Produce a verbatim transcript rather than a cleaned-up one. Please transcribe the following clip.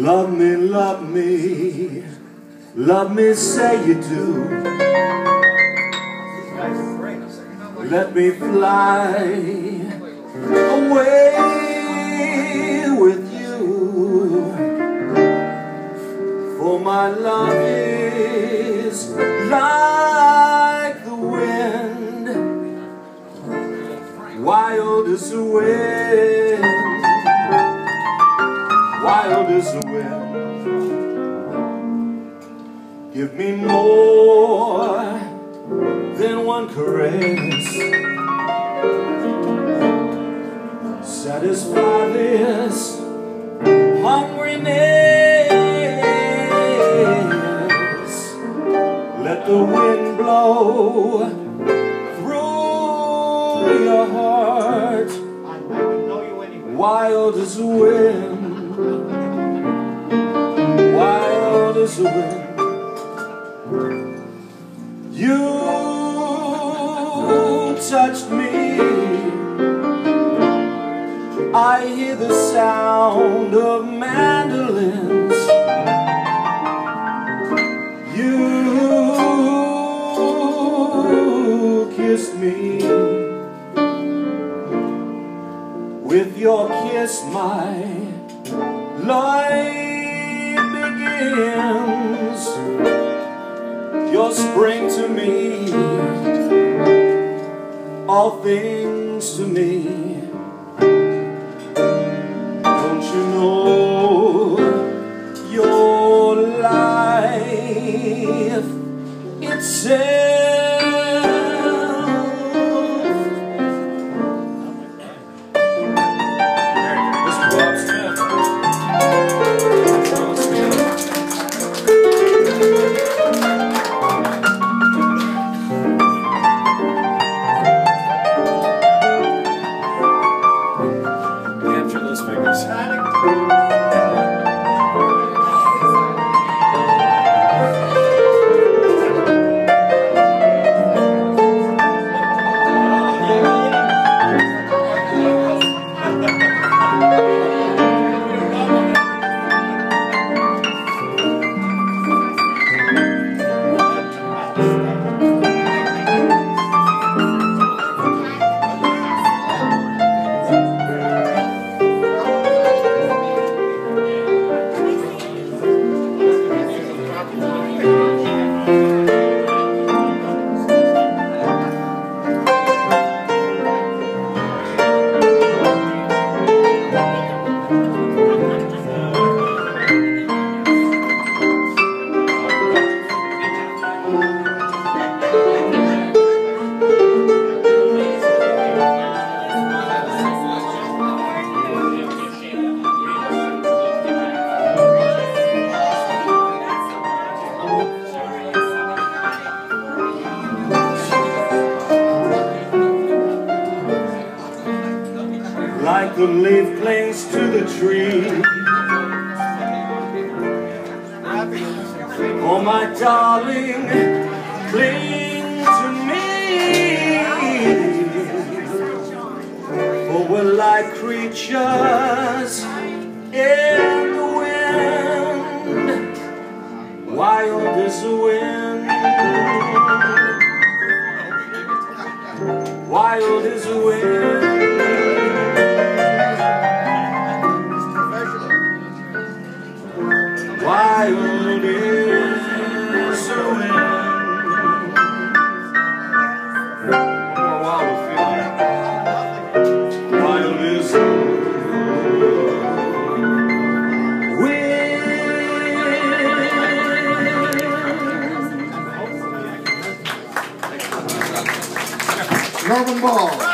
Love me, love me, love me, say you do. Let me fly away with you, for my love is like the wind, wild as the wind, wild as the wind. Give me more than one caress, satisfy this hungriness. Let the wind blow through your heart, wild as the wind, wild as the wind. You touched me, I hear the sound of mandolins. You kissed me, with your kiss my life begins. You're spring to me, all things to me. Don't you know your life itself? Mister Bob Smith. Like the leaf clings to the tree, oh my darling, cling to me, for we're like creatures in the wind, wild as the wind, wild as the wind. Wild is the wind. More wild feeling. Wild is the wind. Norman Ball.